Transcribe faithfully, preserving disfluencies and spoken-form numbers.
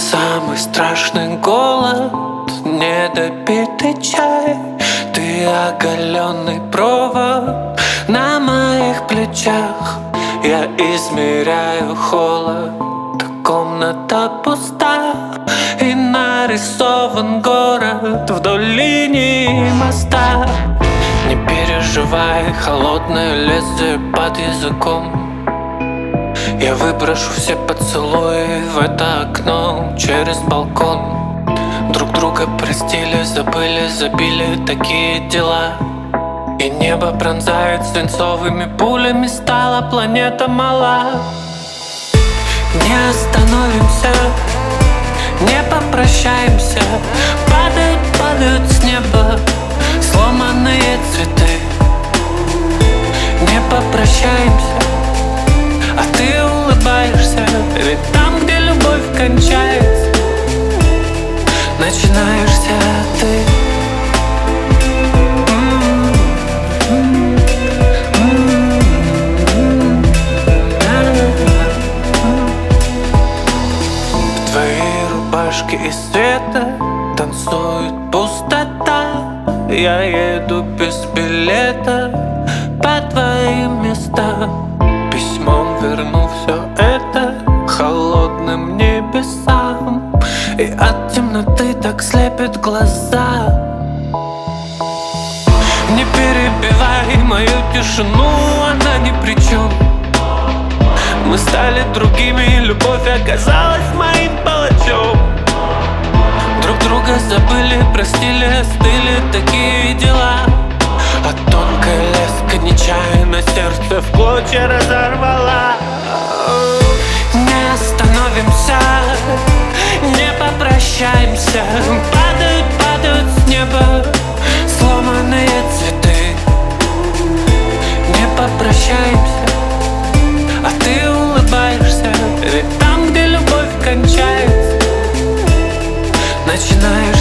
Самый страшный голод, недопитый чай. Ты оголенный провод на моих плечах. Я измеряю холод, комната пуста, и нарисован город вдоль линии моста. Не переживай, холодное лезвие под языком. Я выброшу все поцелуи в это окно через балкон. Друг друга простили, забыли, забили такие дела. И небо пронзает свинцовыми пулями, стала планета мала. Не остановимся, не попрощаемся. Падают, падают с неба сломанные цветы. Не попрощаемся, а ты улыбаешься. Ведь там, где любовь кончается, начинаешься ты. В твоей рубашке из света танцует пустота. Я еду без билета по твоим местам. Письмом верну все это холодным небесам. И от темноты так слепят глаза. Не перебивай мою тишину, она ни при чем. Мы стали другими, любовь оказалась моим палачом. Друг друга забыли, простили, остыли такие дела. А тонкая леска нечаянно сердце в клочья разорвала. Не остановимся, не попрощаемся. Падают, падают с неба сломанные цветы. Не попрощаемся, а ты улыбаешься. Ведь там, где любовь кончается, начинаешь